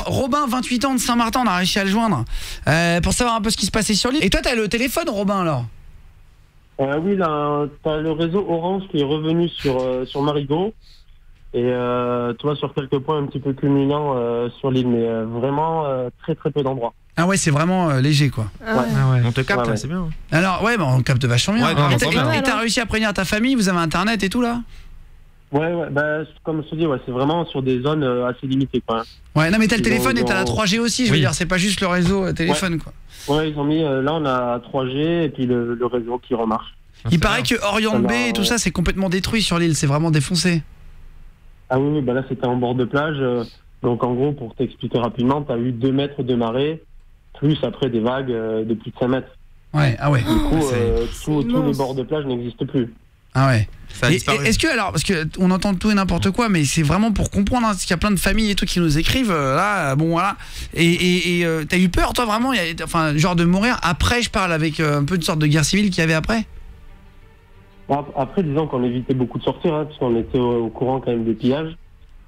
Robin, 28 ans de Saint-Martin, on a réussi à le joindre pour savoir un peu ce qui se passait sur l'île. Et toi, t'as le téléphone, Robin, alors? Oui, là, t'as le réseau Orange qui est revenu sur Marigot. Et tu vois, sur quelques points un petit peu culminants sur l'île, mais vraiment très très peu d'endroits. Ah ouais, c'est vraiment léger, quoi. Ah ouais. On te capte, Ouais. c'est bien. Alors, ouais, on capte vachement bien. Ouais, non, Et t'as réussi à prévenir ta famille? Vous avez internet et tout, là? Ouais, bah, comme je te dis, ouais, c'est vraiment sur des zones assez limitées, quoi. Ouais, non, mais t'as le Ils téléphone ont- et t'as la 3G aussi, je veux Oui. dire, c'est pas juste le réseau téléphone, quoi. Ouais, ils ont mis, là, on a 3G et puis le réseau qui remarche. Il paraît que Orient Bay et tout ça, c'est complètement détruit sur l'île, c'est vraiment défoncé. Ah oui, bah là, c'était en bord de plage. Donc, en gros, pour t'expliquer rapidement, t'as eu 2 mètres de marée, plus après des vagues de plus de 5 mètres. Ouais, ah ouais. Du coup, tous les immense. bords de plage n'existent plus. Ah ouais. Ça a Et disparu. est-ce que, alors, parce que on entend tout et n'importe quoi, mais c'est vraiment pour comprendre, hein, parce qu'il y a plein de familles et tout qui nous écrivent, là, bon, voilà. Et t'as eu peur, toi, vraiment, enfin, genre de mourir après, je parle, avec un peu une sorte de guerre civile qu'il y avait après? Bon, après, disons qu'on évitait beaucoup de sortir, hein, parce qu'on était au courant quand même des pillages.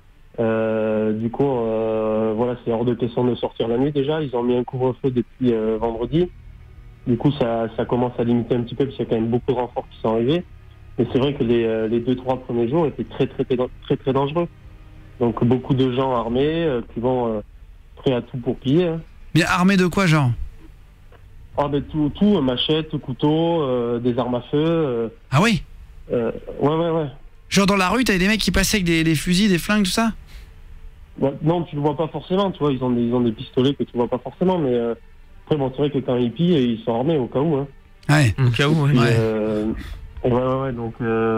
Du coup, voilà, c'est hors de question de sortir la nuit déjà. Ils ont mis un couvre-feu depuis vendredi. Du coup, ça commence à limiter un petit peu, parce qu'il y a quand même beaucoup de renforts qui sont arrivés. Mais c'est vrai que les 2-3 premiers jours étaient très dangereux. Donc beaucoup de gens armés qui vont prêts à tout pour piller. Hein. Mais armé de quoi, genre? Ah ben tout, machette, couteau, des armes à feu. Ah oui? Ouais. Genre dans la rue, t'avais des mecs qui passaient avec des fusils, des flingues, tout ça? Ouais, non, tu le vois pas forcément, tu vois, ils ont des pistolets que tu vois pas forcément, mais après bon, c'est vrai que quand ils pillent, ils sont armés au cas où. Hein. Ouais. Au cas où, ouais. Et, ouais, donc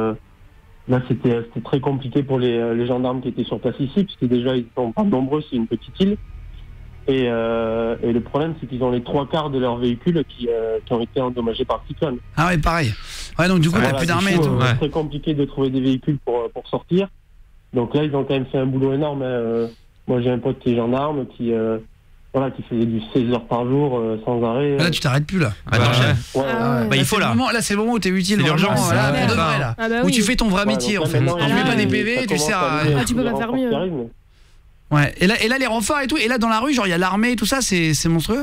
là c'était très compliqué pour les gendarmes qui étaient sur place ici, puisque déjà ils sont pas nombreux, c'est une petite île. Et le problème, c'est qu'ils ont les 3/4 de leurs véhicules qui ont été endommagés par le cyclone. Ah ouais, pareil. Ouais, donc du coup, t'as plus d'armée et tout. Ouais. C'est très compliqué de trouver des véhicules pour sortir. Donc là, ils ont quand même fait un boulot énorme. Hein. Moi, j'ai un pote qui est gendarme, qui faisait du 16 heures par jour sans arrêt. Là, tu t'arrêtes plus, là. Attends, chef. Ouais, Ah ouais. Bah, il faut là. Là, c'est le moment où t'es utile, C'est vraiment, l'urgence. là, Ouais. pour de vrai, là. Ah bah Où oui. tu fais ton vrai métier, donc en là, fait. maintenant, Tu mets pas des ça PV, tu sers à... commence Ah, tu peux les pas faire renforts mieux. qui arrivent, mais- Ouais. Et là, les renforts et tout, et là, dans la rue, genre, il y a l'armée et tout ça, c'est monstrueux.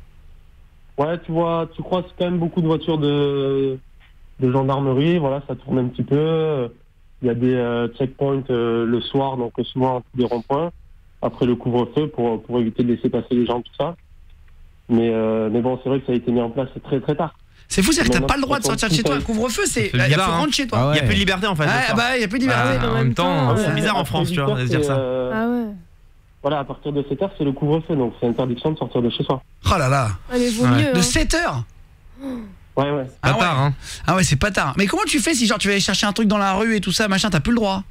Ouais, tu croises quand même beaucoup de voitures de gendarmerie, voilà, ça tourne un petit peu. Il y a des checkpoints le soir, donc souvent des ronds-points, après le couvre-feu pour éviter de laisser passer les gens, tout ça. Mais bon, c'est vrai que ça a été mis en place très très tard. C'est fou, c'est que t'as Bon, pas le droit de sortir de chez toi. tout Couvre-feu, c'est... C'est Il faut bizarre, hein. rentrer chez toi. Ah ouais. Il y a plus de liberté en fait. Ouais, ce soir. bah, il y a plus de liberté. Bah, en même temps, c'est bizarre en France, tu vois, de se dire ça. Ah ouais. Voilà, à partir de 7 heures, c'est le couvre-feu, donc c'est interdiction de sortir de chez soi. Oh là là. Ah, mais vaut Ouais. mieux. De hein. 7 heures. Ouais. Ah Pas tard, ouais. hein. Ah ouais, c'est pas tard. Mais comment tu fais si genre tu vas aller chercher un truc dans la rue et tout ça, machin, t'as plus le droit?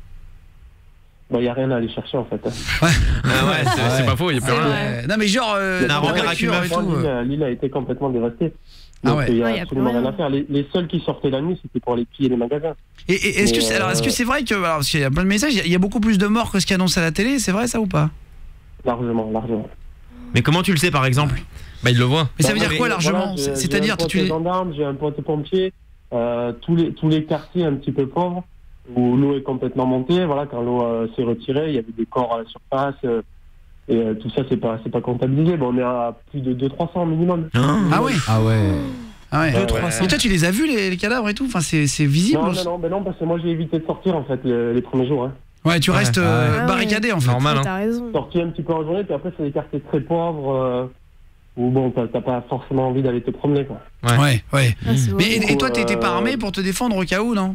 Bah, il n'y a rien à aller chercher, en fait. Ah ouais, c'est pas faux, il y a plus C'est rien. vrai. Non mais genre T'as un repère à voiture Cuba, et Moi, tout. L'île a été complètement dévastée. Ah Donc ouais. il n'y Ouais, a y a absolument plus rien rien. à faire. Les seuls qui sortaient la nuit, c'était pour aller piller les magasins. Et est-ce que Mais, c'est alors est-ce que c'est vrai que alors, parce qu'il y a plein de messages, il y a beaucoup plus de morts que ce qui est annoncé à la télé, c'est vrai ça ou pas? Largement. Mais comment tu le sais par exemple? Bah il le voit. Mais ça veut dire Mais quoi largement? voilà, j'ai C'est-à-dire un pote tu gendarme, j'ai un pote pompier, tous les quartiers un petit peu pauvres où l'eau est complètement montée. Voilà, quand l'eau s'est retirée, il y avait des corps à la surface. Et tout ça, c'est pas comptabilisé. Bon, on est à plus de 200-300 minimum. Ah ouais. Ah ouais. Ah ouais. 200-300. Et toi tu les as vus les cadavres et tout? Enfin c'est visible? Non, parce que moi j'ai évité de sortir en fait les premiers jours. Hein. Ouais, tu restes Ah ouais. barricadé en fait. Normal, hein. T'as raison. Sorti un petit peu en journée, puis après c'est des quartiers très pauvres où bon, t'as pas forcément envie d'aller te promener quoi. Ouais. Ah, c'est Mais horrible. et toi t'étais pas armé pour te défendre au cas où, non?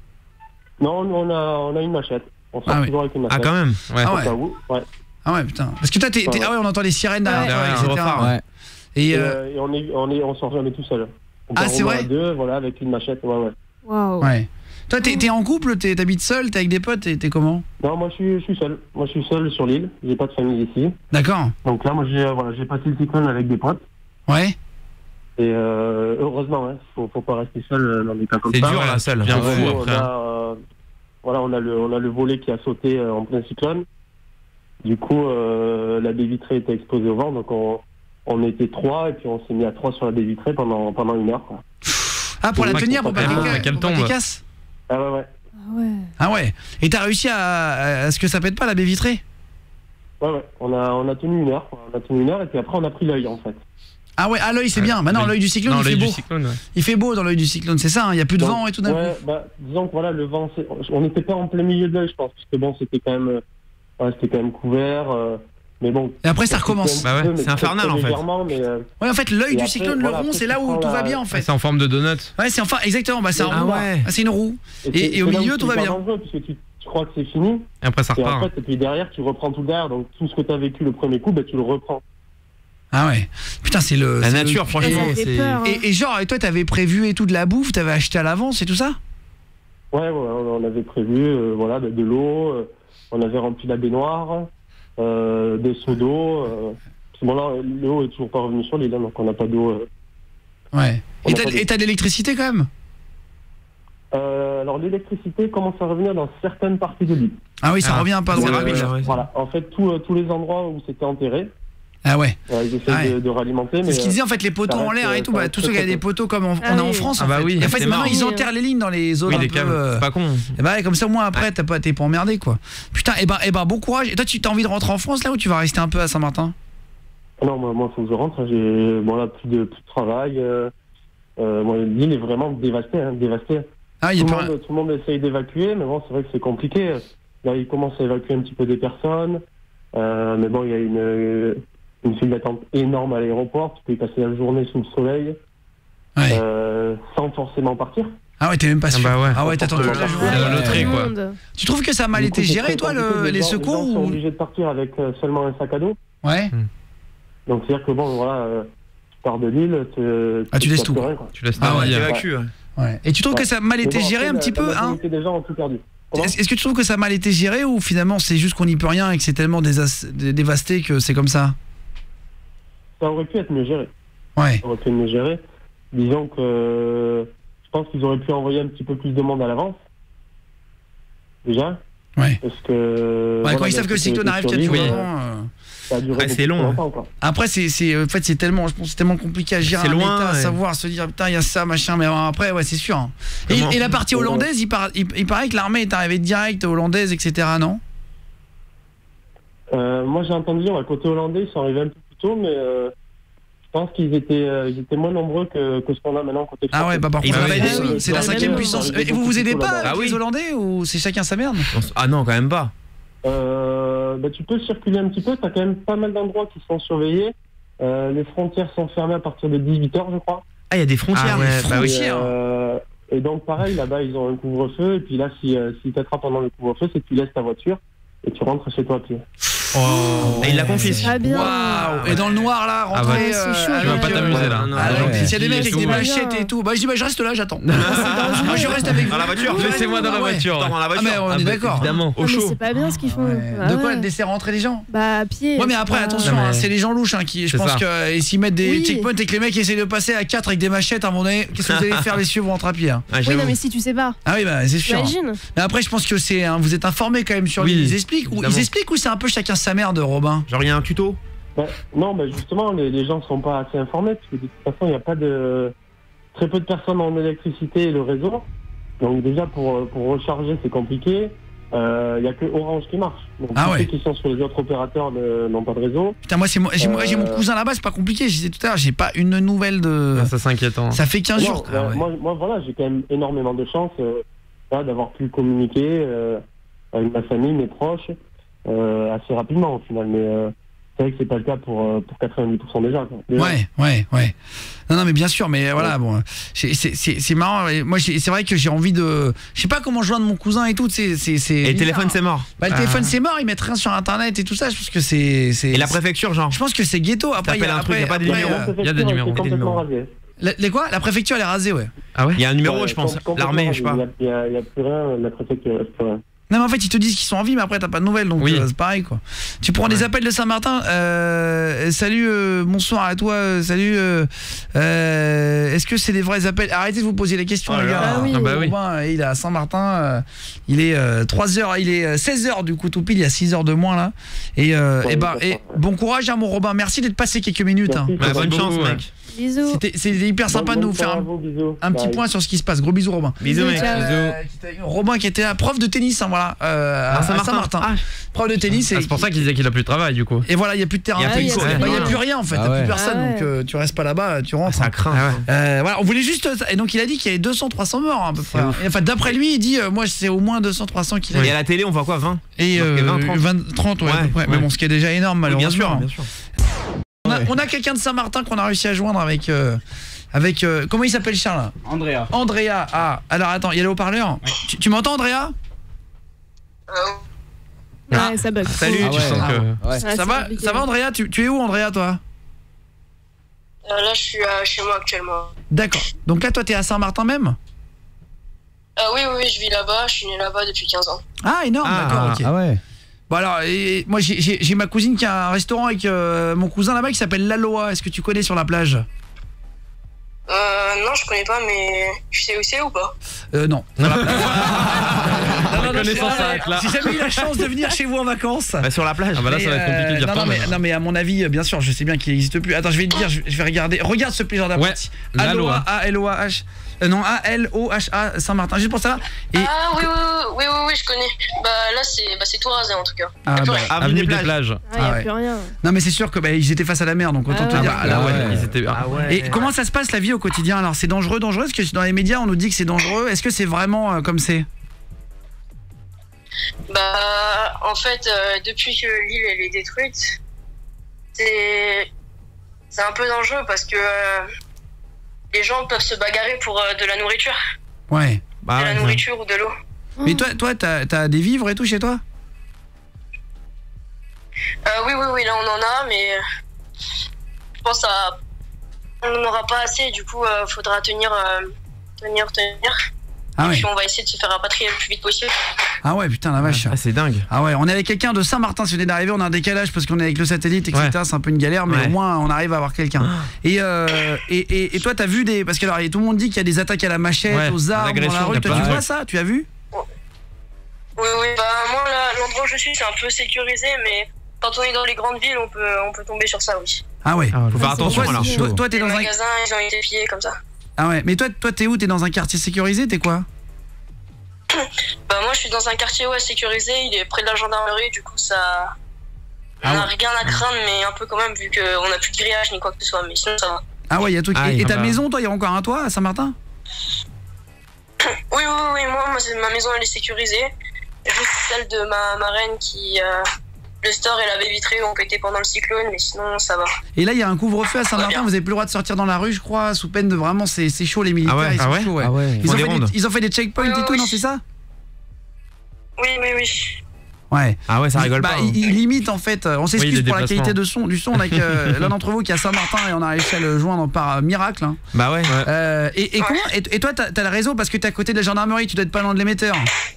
Non, nous, on a une machette. On sort Ah oui. toujours avec une machette. Ah quand même. Ouais. Ah Au ouais. cas où, ouais. Ah ouais putain. Parce que toi ah ouais, on entend les sirènes derrière, Derrière, toi, etc. un Ouais. Et Et on sort jamais tout seul. On Ah, part c'est au moins vrai à deux, voilà, avec une machette, ouais. Waouh. ouais. Toi t'es en couple, t'habites seul, t'es avec des potes, t'es comment? Non, moi je suis seul. Moi je suis seul sur l'île. J'ai pas de famille ici. D'accord. Donc là, moi j'ai passé le cyclone avec des potes. Ouais. Et heureusement, hein, faut pas rester seul dans des cas comme ça. C'est dur là seul. Bien Nous, fou on après. a, voilà, on a le volet qui a sauté en plein cyclone. Du coup, la baie vitrée était exposée au vent, donc on était 3 et puis on s'est mis à 3 sur la baie vitrée pendant 1 heure. Quoi. Ah pour la Ouais, tenir, pour pas complètement, qu'elle qu'elle pour pas tombe. qu'elle casse. Ah ouais. Ah ouais. Ah ouais. Et t'as réussi à ce que ça pète pas la baie vitrée? Ouais. On a tenu 1 heure. On a tenu 1 heure et puis après on a pris l'œil en fait. Ah ouais, à l'œil c'est bien. Maintenant l'œil du cyclone il fait beau. Il fait beau dans l'œil du cyclone, c'est ça, il y a plus de vent et tout d'un coup. Bah, disons que voilà, le vent, on n'était pas en plein milieu de l'œil, je pense, parce que bon, c'était quand même couvert. Mais bon. Et après ça recommence. Bah ouais, c'est infernal en fait. Ouais, en fait l'œil du cyclone, le rond, c'est là où tout va bien en fait. C'est en forme de donut. Ouais, c'est enfin exactement, bah c'est un rond. C'est une roue. Et au milieu tout va bien. Parce que tu crois que c'est fini. Et après ça repart. Et puis derrière tu reprends tout derrière, donc tout ce que tu as vécu le premier coup, bah tu le reprends. Ah ouais. Putain, c'est la nature, franchement. Et genre, et toi, t'avais prévu et tout de la bouffe, t'avais acheté à l'avance et tout ça? Ouais, on avait prévu, voilà, de l'eau, on avait rempli la baignoire, des seaux d'eau. Bon là, l'eau est toujours pas revenue sur l'île, donc on n'a pas d'eau. Ouais. Et t'as de l'électricité quand même? Alors l'électricité commence à revenir dans certaines parties de l'île. Ah oui, ça revient pas droit. Voilà, en fait, tous les endroits où c'était enterré. Ah ouais. Ils essaient de ralimenter. C'est ce qu'ils disaient en fait, les poteaux en l'air et tout. Tous ceux qui avaient des poteaux comme on a en France. Ah bah oui. En fait, maintenant ils enterrent les lignes dans les zones. Oui, c'est pas con. Et bah comme ça, au moins après, t'es pas emmerdé quoi. Putain, et ben bon courage. Et toi, tu t'as envie de rentrer en France là ou tu vas rester un peu à Saint-Martin? Non, moi, faut que je rentre. J'ai là plus de travail. L'île est vraiment dévastée. Ah, tout le monde essaye d'évacuer, mais bon, c'est vrai que c'est compliqué. Là, ils commencent à évacuer un petit peu des personnes. Mais bon, il y a une file d'attente énorme à l'aéroport. Tu peux y passer la journée sous le soleil, sans forcément partir. Ah ouais, t'es même pas sûr. Ah ouais, t'attends toute la journée. Quoi. Tu trouves que ça a mal été géré, toi, les secours? Les gens sont obligés de partir avec seulement un sac à dos. Ouais. Donc c'est-à-dire que bon, voilà, tu pars de l'île, tu laisses tout. Rien, quoi. Tu laisses ta vie, évacues. Ouais. Et tu trouves que ça a mal été géré un petit peu, hein? Des gens ont tout perdu. Est-ce que tu trouves que ça a mal été géré ou finalement c'est juste qu'on n'y peut rien et que c'est tellement dévasté que c'est comme ça? Ça aurait pu être mieux géré. Ouais. Ça aurait pu être mieux géré. Disons que je pense qu'ils auraient pu envoyer un petit peu plus de monde à l'avance. Déjà. Ouais. Parce que. Ouais, quand ils savent que le cyclone arrive 4 jours avant. Ça a duré c'est long. Après, en fait, c'est tellement compliqué à gérer. C'est loin. État, à savoir, se dire putain, il y a ça, machin. Mais après, ouais, c'est sûr. Hein. Et la partie hollandaise, il paraît que l'armée est arrivée direct hollandaise, etc. Non? Moi, j'ai entendu dire, côté hollandais, ils sont arrivés un peu plus tôt, mais je pense qu'ils étaient moins nombreux que ce qu'on a maintenant côté français. Ah ouais, bah par contre, c'est la 5e puissance. Et vous aidez pas avec les Hollandais ou c'est chacun sa merde? Ah non, quand même pas. Tu peux circuler un petit peu, t'as quand même pas mal d'endroits qui sont surveillés. Les frontières sont fermées à partir de 18h, je crois. Ah, il y a des frontières. Et donc pareil, là-bas ils ont un couvre-feu, et puis là si t'attrapes pendant le couvre-feu, c'est que tu laisses ta voiture et tu rentres chez toi à pied. Et il l'a confisqué. Waouh. Et dans le noir là, rentrer. Tu vas pas t'amuser là. S'il y a des mecs avec des machettes et tout, bah je dis je reste là, j'attends. Moi je reste avec vous. Dans la voiture, laissez-moi dans la voiture. Dans la voiture. Ah mais on est d'accord. Évidemment. Au chaud. C'est pas bien ce qu'ils font. De quoi laisser rentrer les gens? Bah à pied. Ouais mais après attention, c'est les gens louches qui je pense que s'ils mettent des checkpoints et que les mecs essaient de passer à 4 avec des machettes à un moment donné, qu'est-ce que vous allez faire les cieux vous rentrez à pied? Oui non mais si tu sais pas. Ah oui bah c'est sûr. Imagine. Mais après je pense que c'est vous êtes informés quand même sur ils expliquent ou c'est un peu chacun sa merde, Robin? Genre il y a un tuto? Non, justement, les gens ne sont pas assez informés, parce que de toute façon, il n'y a pas très peu de personnes en électricité et le réseau. Donc déjà, pour recharger, c'est compliqué. Il n'y a que Orange qui marche. Donc tous ceux qui sont sur les autres opérateurs n'ont pas de réseau. Putain, moi j'ai mon cousin là-bas, c'est pas compliqué. Je disais tout à l'heure, j'ai pas une nouvelle de. Ça c'est inquiétant. Ça fait 15 jours. Moi voilà, j'ai quand même énormément de chance d'avoir pu communiquer avec ma famille, mes proches, assez rapidement au final. Mais c'est vrai que c'est pas le cas pour 90% des gens. Ouais. Non mais bien sûr, mais voilà, bon, c'est marrant. Moi c'est vrai que j'ai envie de, je sais pas comment joindre mon cousin et tout. Et le téléphone c'est mort. Bah le téléphone c'est mort, ils mettent rien sur internet et tout ça. Je pense que c'est. Et la préfecture genre. Je pense que c'est ghetto. Après il y a pas de numéro. Il y a des numéros. Les quoi? La préfecture elle est rasée, ouais. Ah ouais. Il y a un numéro, je pense. L'armée, je sais pas. Il y a plus rien. La préfecture reste plus rien. Non mais en fait ils te disent qu'ils sont en vie mais après t'as pas de nouvelles donc c'est pareil quoi. Tu prends des appels de Saint-Martin. Salut, bonsoir à toi. Salut. Est-ce que c'est des vrais appels? Arrêtez de vous poser les questions les gars. Robin, il est à Saint-Martin. Il est 3h, il est 16h du coup tout pile. Il y a 6h de moins là. Et bon courage à mon Robin. Merci d'être passé quelques minutes. Bonne chance mec. Bisous. C'était hyper sympa de nous faire un petit point sur ce qui se passe. Gros bisous Robin. Bisous mec. Robin qui était prof de tennis, hein, voilà, à Saint-Martin. Prof de tennis. C'est pour ça qu'il disait qu'il a plus de travail du coup. Et voilà, il n'y a plus de terrain. Il n'y a plus rien en fait, plus personne. Donc tu restes pas là-bas, tu rentres. Ça craint. Voilà, on voulait juste. Et donc il a dit qu'il y avait 200-300 morts à peu près. Enfin d'après lui, il dit moi c'est au moins 200-300 qu'il a. Et à la télé, on voit quoi, 20 et 20-30 ouais, à peu près. Mais bon, ce qui est déjà énorme malheureusement. Bien sûr. On a quelqu'un de Saint-Martin qu'on a réussi à joindre avec comment il s'appelle Charles? Andrea. Ah, alors attends, il y a le haut-parleur. Tu m'entends Andrea? Ouais, ça bug. Salut, tu sens que Ça va Andrea, tu es où Andrea toi? Là je suis chez moi actuellement. D'accord. Donc là toi t'es à Saint-Martin même? Oui, je vis là-bas, je suis né là-bas depuis 15 ans. Ah énorme, d'accord, ok. Ah ouais. Bon alors, moi j'ai ma cousine qui a un restaurant avec mon cousin là-bas qui s'appelle l'Aloha. Est-ce que tu connais sur la plage? Non, je connais pas, mais tu sais où c'est ou pas? Non. J'ai jamais eu la chance de venir chez vous en vacances. Sur la plage. Ah bah là ça va être compliqué d'y retourner. Non mais à mon avis, bien sûr, je sais bien qu'il n'existe plus. Attends, je vais te dire, je vais regarder. Regarde ce plaisir d'apprécier. Aloha, A-L-O-A-H. Non, A-L-O-H-A Saint-Martin, juste pour ça. Oui, je connais. Bah là c'est tout rasé en tout cas. Avenue des plages. Il n'y a plus rien. Non mais c'est sûr que ils étaient face à la mer, donc autant te dire. Ils étaient. Et comment ça se passe la vie au quotidien? Alors c'est dangereux? Parce que dans les médias on nous dit que c'est dangereux. Est-ce que c'est vraiment comme c'est? Bah en fait depuis que l'île elle est détruite, c'est un peu dangereux parce que les gens peuvent se bagarrer pour de la nourriture. Ouais. De la nourriture ou de l'eau. Mais toi t'as des vivres et tout chez toi? Oui, là on en a, mais je pense on n'en aura pas assez, du coup faudra tenir. Ah ouais. Et puis on va essayer de se faire rapatrier le plus vite possible. Ah ouais, putain la vache. Ah c'est dingue. Ah ouais, on est avec quelqu'un de Saint-Martin, si vous venez d'arriver, on a un décalage parce qu'on est avec le satellite, etc. C'est un peu une galère, mais au moins on arrive à avoir quelqu'un. Et toi t'as vu parce que alors tout le monde dit qu'il y a des attaques à la machette, aux armes dans la rue. Toi tu vois ça? Tu as vu? Oui, bah moi l'endroit où je suis c'est un peu sécurisé, mais quand on est dans les grandes villes on peut tomber sur ça, oui. Ah ouais. Faut faire attention alors. Toi t'es dans un magasin, ils ont été pillés comme ça. Ah ouais, mais toi t'es où? T'es dans un quartier sécurisé? T'es quoi? Bah moi je suis dans un quartier sécurisé, il est près de la gendarmerie, du coup ça... On n'a rien à craindre, mais un peu quand même, vu qu'on n'a plus de grillage ni quoi que ce soit, mais sinon ça va. Ah ouais, il y a tout. Et ta maison, toi, il y a encore un toit à Saint-Martin? Oui, moi ma maison elle est sécurisée. Juste celle de ma marraine qui... le store et la baie vitrée ont pété pendant le cyclone, mais sinon ça va. Et là il y a un couvre-feu à Saint-Martin, vous avez plus le droit de sortir dans la rue je crois, sous peine de vraiment, c'est chaud les militaires, ils sont chauds. Ils ont fait des checkpoints et tout, non c'est ça? Oui. Ouais. Ah ouais, ça rigole pas. Il limite en fait, on s'excuse pour la qualité du son avec l'un d'entre vous qui est à Saint-Martin et on a réussi à le joindre par miracle. Hein. Bah ouais. Et comment et toi t'as le réseau parce que t'es à côté de la gendarmerie, tu dois être pas loin de l'émetteur.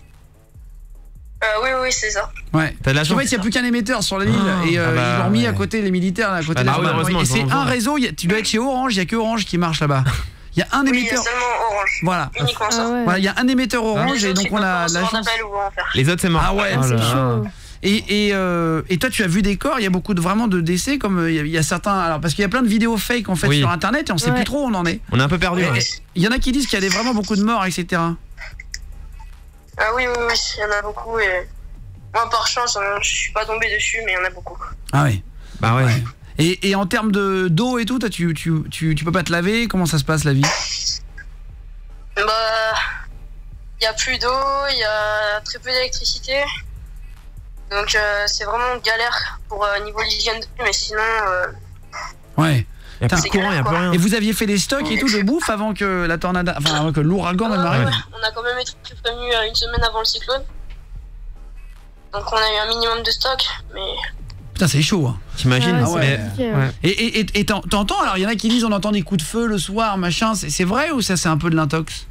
Oui, c'est ça. Ouais. T'as de la chance. En fait, il n'y a plus qu'un émetteur sur l'île et ils l'ont mis à côté les militaires, à côté de la gendarmerie. Et c'est un réseau, tu dois être chez Orange, il n'y a que Orange qui marche là-bas. Il y a un émetteur. Il y a seulement Orange. Voilà. Uniquement ça. Voilà, il y a un émetteur Orange et donc on a la chance. Les autres c'est mort. Ah ouais, c'est chaud. Et toi tu as vu des corps, il y a beaucoup vraiment de décès comme il y a certains alors parce qu'il y a plein de vidéos fake en fait sur internet et on sait plus trop où on en est. On est un peu perdu. Il y en a qui disent qu'il y a vraiment beaucoup de morts, etc. Ah oui, il y en a beaucoup et moi par chance je suis pas tombé dessus mais il y en a beaucoup. Ah oui. Bah ouais. Et en termes d'eau et tout, toi, tu peux pas te laver? Comment ça se passe la vie? Bah, il y a plus d'eau, il y a très peu d'électricité, donc c'est vraiment une galère pour niveau l'hygiène de vie, mais sinon. Ouais. Il y a plus de courant, il y a plus rien. Et vous aviez fait des stocks et tout de bouffe avant que la tornade, enfin avant que l'ouragan même arrive? On a quand même été prévenu une semaine avant le cyclone, donc on a eu un minimum de stock, mais. Putain c'est chaud hein. T'imagines? Et t'entends, alors il y en a qui disent on entend des coups de feu le soir machin, c'est vrai ou ça c'est un peu de l'intox?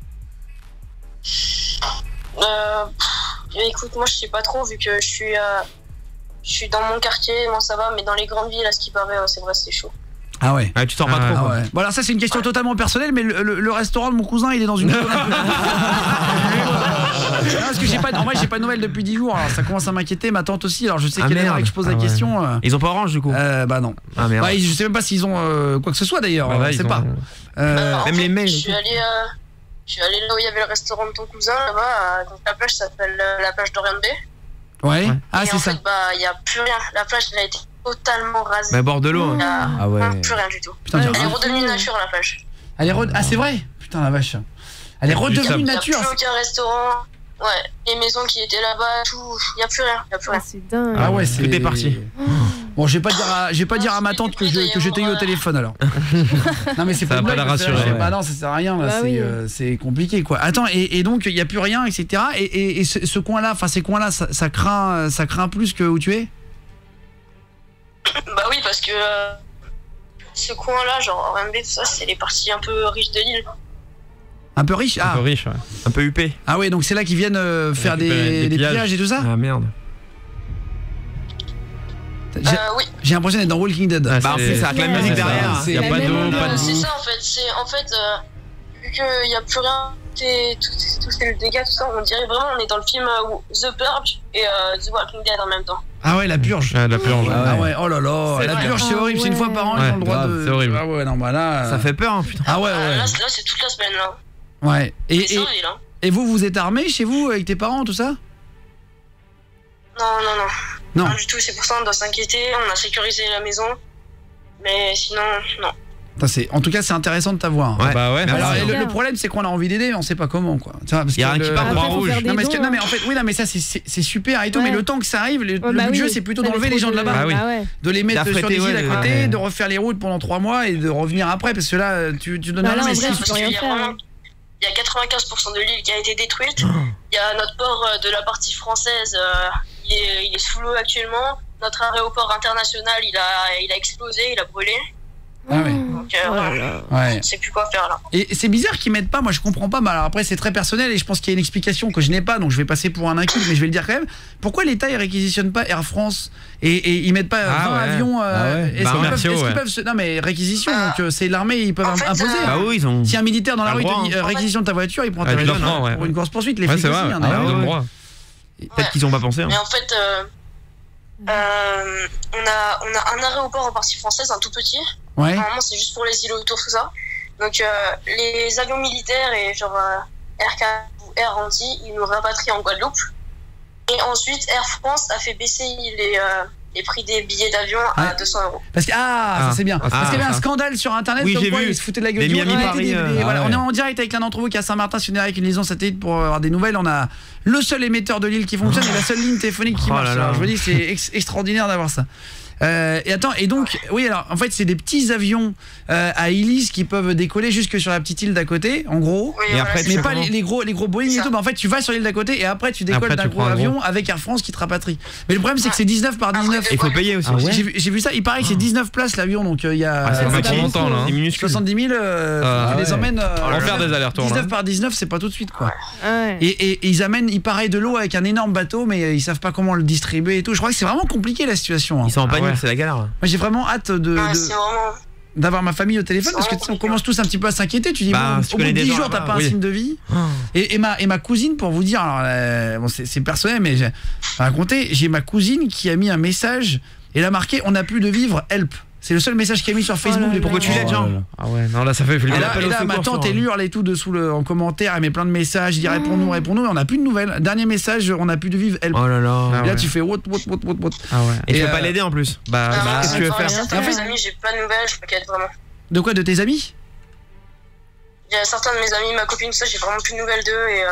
Écoute, moi je sais pas trop vu que je suis dans mon quartier, moi ça va, mais dans les grandes villes à ce qui paraît c'est vrai c'est chaud. Ah ouais. Tu sors pas trop. Ouais. Bon alors ça c'est une question totalement personnelle, mais le restaurant de mon cousin il est dans une zone un peu... parce que en vrai j'ai pas de nouvelles depuis 10 jours. Alors ça commence à m'inquiéter, ma tante aussi. Alors je sais qu'elle aimerait que je pose la question. Ils ont pas Orange du coup. Bah non. Ah merde. Bah, je sais même pas s'ils ont quoi que ce soit d'ailleurs. Bah, je sais pas. En Même fait, les mails. Je suis allé là où il y avait le restaurant de ton cousin là-bas. Donc la plage s'appelle la plage d'Orion Bay. Ouais. Ah et c'est en ça. fait, bah il y a plus rien. La plage elle a été totalement rasée. Mais bord de l'eau. Il y a Ah ouais. plus rien du tout. Putain, Elle est redevenue nature la plage. ah c'est vrai. Putain la vache. Elle est redevenue Il n'y a nature. plus aucun restaurant. Ouais, les maisons qui étaient là-bas, tout, il n'y a plus rien, C'est dingue. Ah ouais, Tout est parti. Bon, je vais pas dire à ma tante que je t'ai eu au téléphone alors. Non mais c'est Ça pas va une pas la blague, rassurer. bah non, ça sert à rien là, Bah oui. c'est compliqué quoi. Attends, et donc il y a plus rien, etc. Et ce coin-là, enfin ces coins-là, ça craint plus que où tu es. Bah oui, parce que ce coin-là, genre RMB, tout ça, c'est les parties un peu riches de l'île. Un peu riche. Un peu riche, ouais. Un peu huppé. Ah ouais, donc c'est là qu'ils viennent faire Récupérer des pillages et tout ça. Ah merde. Oui. J'ai l'impression d'être dans Walking Dead. Bah en plus, ça avec la musique Ouais, derrière. c'est- Il y a pas la d'eau, même pas de C'est bouffe. ça en fait, vu qu'il n'y a plus rien, tout c'est le dégât, tout ça, on dirait vraiment on est dans le film The Purge et The Walking Dead en même temps. Ah ouais, la purge. Ah, de la purge. Ah ouais, oh là là, C'est la vrai. purge c'est horrible, c'est une fois par an, ils Ouais, ont le droit grave, de. c'est horrible. Ah ouais, non bah là. Ça fait peur, hein, putain. Ah ouais, ouais. Là, c'est toute la semaine là. Ouais. Et ça, oui, là. Et vous êtes armés chez vous avec tes parents, tout ça? Non. Pas du tout, c'est pour ça on doit s'inquiéter, on a sécurisé la maison. Mais sinon, non. Putain, en tout cas, c'est intéressant de t'avoir. Ouais. Bah ouais. Alors, c'est le clair. problème, c'est qu'on a envie d'aider, mais on sait pas comment, quoi. Tu vois, parce Y a que rien qui part Après, faut Croix-Rouge. faire des Non mais, dons, non mais hein. en fait, oui, non mais ça c'est super et tout, Ouais. mais le temps que ça arrive, le Ouais, but bah du jeu, oui. c'est plutôt Ça d'enlever va les trop gens de là-bas, Bah oui. ouais. de les mettre sur D'affréter, des îles ouais, à côté, ouais. de refaire les routes pendant 3 mois et de revenir après, parce que là, tu donnes Bah rien, là, en mais vrai, si tu Parce peux qu'il rien y a faire, vraiment- hein. Il y a 95% de l'île qui a été détruite. Il y a notre port de la partie française, il est sous l'eau actuellement. Notre aéroport international, il a explosé, il a brûlé. Ah ouais. Donc, Oh là voilà. là. Ouais. On sait plus quoi faire là. Et c'est bizarre qu'ils mettent pas, moi je comprends pas, mais alors après c'est très personnel et je pense qu'il y a une explication que je n'ai pas, donc je vais passer pour un inculte, mais je vais le dire quand même. Pourquoi l'État il réquisitionne pas Air France et ils mettent pas 20 ouais. avions Ah ouais. est-ce Bah, qu'ils commerciaux, peuvent, ouais. non mais réquisition, donc c'est l'armée, ils peuvent En fait, imposer. Bah oui, ils ont. Si un militaire dans la Pas rue le te droit, dit hein. réquisition de ta voiture, il prend Ah, ta tu voiture le prends, ouais. pour une course poursuite, les Ouais, flics c'est aussi, vrai. hein, Ils d'ailleurs. ont le droit. Peut-être qu'ils ont pas pensé. hein. Mais en fait, on a un aéroport en partie française, un tout petit. Ouais. Normalement, c'est juste pour les îles autour, tout ça. Donc, les avions militaires et genre Air ou Air Anti, ils nous rapatrient en Guadeloupe. Et ensuite, Air France a fait baisser les prix des billets d'avion à Ouais. 200 €. Parce que ça c'est bien. Ah, Parce qu'il y avait un ça. scandale sur internet Oui, comme j'ai quoi vu. ils se foutaient de la gueule Les du Miami monde. Paris, Voilà, ah on est ouais. en direct avec l'un d'entre vous qui est à Saint-Martin, si on est avec une liaison satellite pour avoir des nouvelles, on a le seul émetteur de l'île qui fonctionne et la seule ligne téléphonique qui Oh marche. là là. Alors, je vous dis c'est extraordinaire d'avoir ça. Et attends, et donc oui, alors en fait c'est des petits avions à hélice qui peuvent décoller jusque sur la petite île d'à côté, en gros. Oui, Et après, c'est Mais ça. pas les gros Boeing et Ça. tout, mais en fait tu vas sur l'île d'à côté et après tu décolles Après, d'un tu gros prends un avion gros. avec Air France qui te rapatrie. Mais le problème c'est que c'est 19 par 19. Il faut payer aussi. Ah ouais. J'ai vu ça, il paraît que c'est 19 places l'avion, donc il y a Ah, c'est c'est pas pas trop beaucoup, longtemps là. hein. C'est minuscule. 70 000, Ah, tu les ouais. emmènes. On va faire des allers-retours. 19 là. par 19, c'est pas tout de suite quoi. Ouais. Et ils amènent, il paraît de l'eau avec un énorme bateau, mais ils savent pas comment le distribuer et tout. Je crois que c'est vraiment compliqué la situation. hein. Ils sont en Moi panique, ouais. c'est la galère. j'ai vraiment hâte C'est vraiment. d'avoir ma famille au téléphone parce que tu sais, on commence tous un petit peu à s'inquiéter. Tu dis Bah, bon, si tu au bout de connais des 10 gens jours t'as là-bas, pas un oui. signe de vie. Et ma cousine, pour vous dire, alors bon, c'est personnel, mais j'ai raconté, j'ai ma cousine qui a mis un message et elle a marqué on n'a plus de vivre, help. C'est le seul message qu'elle a mis sur Facebook. là depuis là. que tu l'aides, genre. Ah ouais, non là ça fait flipper. Et là, ma tante, elle hurle et tout dessous en commentaire, elle met plein de messages, elle dit réponds-nous, et on n'a plus de nouvelles. Dernier message, on n'a plus de vivre, help. Oh là là. Et là, tu fais what. Ah ouais. Et tu Et, peux pas l'aider en plus. Bah, Ah, qu'est-ce que tu veux faire Certains de En fait- mes amis, j'ai pas de nouvelles, je m'inquiète vraiment. De quoi, de tes amis? Il y a certains de mes amis, ma copine, tout ça, j'ai vraiment plus de nouvelles d'eux et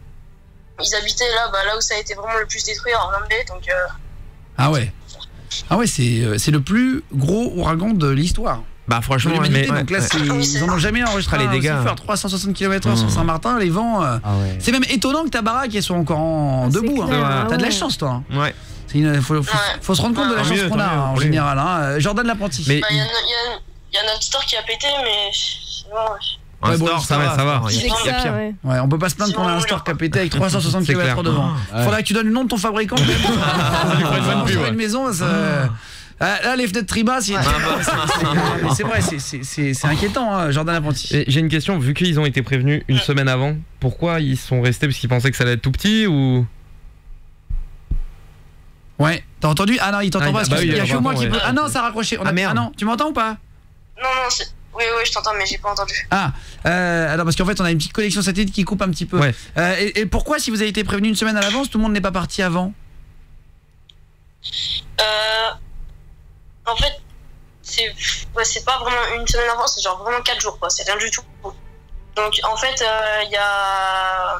ils habitaient là où ça a été vraiment le plus détruit en Rambé, donc Ah ouais. Ah ouais, c'est le plus gros ouragan de l'histoire. Bah De franchement, l'humanité, mais donc là, Oui, ils en ont jamais enregistré les un dégâts. aussi fort, 360 km/h sur Saint-Martin, les vents. Ah ouais. C'est même étonnant que ta baraque elle soit encore en C'est debout. clair, hein. ah T'as de la ouais. chance, toi. hein. Ouais. Faut se rendre compte de la Tant chance mieux, qu'on a tant mieux, en pour lui. général. hein. Jordan l'apprenti. Mais bah, il y a notre store qui a pété, mais bon, un Ouais, bon, store, ça ça va, va. C'est Il y que a ça, pire. ouais. Ouais, on peut pas se plaindre qu'on a un store qui a pété avec 360 C'est km clair. devant. Ouais. Faudrait que tu donnes le nom de ton fabricant. lui ferait une bonne pub, Sur ouais. une maison, Là, les fenêtres tribas, c'est vrai, c'est inquiétant, hein, Jordan Apprenti. Et j'ai une question, vu qu'ils ont été prévenus une semaine avant, pourquoi ils sont restés? Parce qu'ils pensaient que ça allait être tout petit ou... Ouais, t'as entendu? Ah non, il t'entend pas, parce qu'il y a que moi qui peux... Ah non, ça a raccroché. Ah merde. Ah non, tu m'entends ou pas? Non, oui, je t'entends, mais j'ai pas entendu. Ah, alors parce qu'en fait, on a une petite connexion satellite qui coupe un petit peu. Ouais. Et pourquoi, si vous avez été prévenu une semaine à l'avance, tout le monde n'est pas parti avant? En fait, c'est pas vraiment une semaine avant, c'est genre vraiment 4 jours, quoi. C'est rien du tout. Donc, en fait, il y a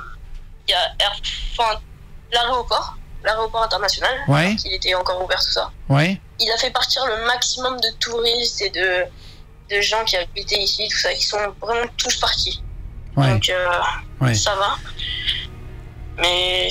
l'aéroport international, Ouais. qui était encore ouvert, tout ça. Ouais. Il a fait partir le maximum de touristes et de gens qui habitaient ici, tout ça. Ils sont vraiment tous partis. Ouais. Donc, Ouais. ça va. Mais...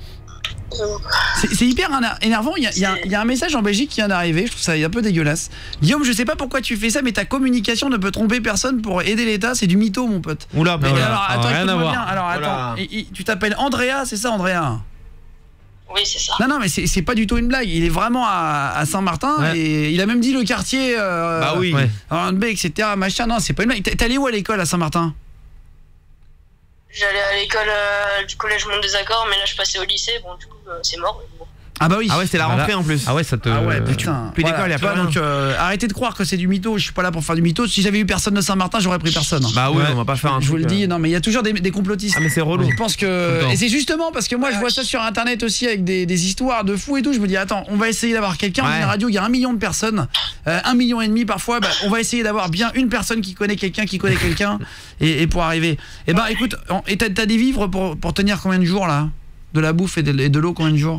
C'est hyper énervant. Il y a un message en Belgique qui vient d'arriver. Je trouve ça un peu dégueulasse. Guillaume, je sais pas pourquoi tu fais ça, mais ta communication ne peut tromper personne pour aider l'État. C'est du mytho, mon pote. Oula, Mais oula. alors, attends, rien à écoute-moi voir. bien. Alors, attends. Tu t'appelles Andrea, c'est ça, Andrea? Oui, c'est ça. Non, mais c'est pas du tout une blague. Il est vraiment à Saint-Martin, Ouais. et il a même dit le quartier. Bah oui. Ouais. B, etc. Machin. Non, c'est pas une blague. T'es allé où à l'école à Saint-Martin? J'allais à l'école du collège Monde des Accords, mais là je passais au lycée, bon du coup c'est mort. Mais bon. Ah bah oui. Ah ouais, c'est la rentrée en plus. Ah ouais, ça te... Ah ouais, putain. Plus d'école, y a tu vois, pas rien. donc arrêtez de croire que c'est du mytho. Je suis pas là pour faire du mytho. Si j'avais eu personne de Saint-Martin, j'aurais pris personne. Bah oui, on va pas faire un Je vous truc, le dis, non mais il y a toujours des complotistes. Ah mais c'est relou. Je pense Tout le que temps. et c'est justement parce que moi je vois ça sur internet aussi avec des histoires de fous et tout. Je me dis attends, on va essayer d'avoir quelqu'un. Ouais. Une radio, il y a 1 million de personnes, 1,5 million parfois. Bah, on va essayer d'avoir bien une personne qui connaît quelqu'un et pour arriver. Et bah écoute, et t'as des vivres pour tenir combien de jours là? De la bouffe et de l'eau, combien de jours?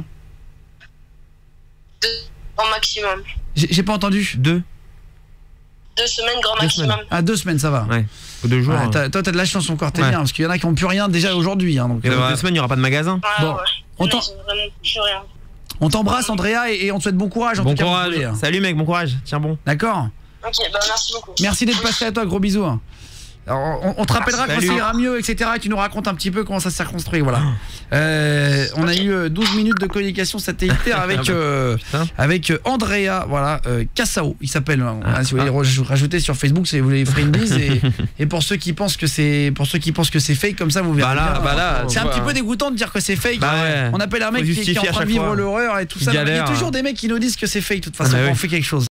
2 grand maximum. J'ai pas entendu. 2 semaines grand 2 maximum. semaines. Ah 2 semaines ça va. Ouais. 2 jours. Ouais, toi t'as de la chance encore, t'es Ouais. bien parce qu'il y en a qui ont plus rien déjà aujourd'hui. Hein, donc, Et dans 2 semaines, il y aura pas de magasin. Ouais, Bon. ouais. On Là, t'en- ils ont vraiment plus rien. on t'embrasse Andrea et on te souhaite bon courage. En Bon tout cas, vous courage. pouvez, hein. Salut mec, bon courage. Tiens bon. D'accord. Ok, bah merci beaucoup. Merci d'être passé à toi, gros bisous. Alors, on te rappellera quand Salut. ça ira mieux, etc. Et tu nous racontes un petit peu comment ça s'est reconstruit, voilà. On a eu 12 minutes de communication satellitaire avec Andrea, voilà, Cassao, il s'appelle. Si vous voulez rajouter sur Facebook, si vous voulez faire une bise et pour ceux qui pensent que c'est fake, comme ça vous verrez. Bah là, c'est un petit peu dégoûtant de dire que c'est fake. Bah ouais. On appelle un mec Faut qui est justifier en à train de chaque vivre fois. l'horreur et tout Qui ça. Il y a galère. toujours des mecs qui nous disent que c'est fake. De toute façon, Ah bah on oui. fait quelque chose.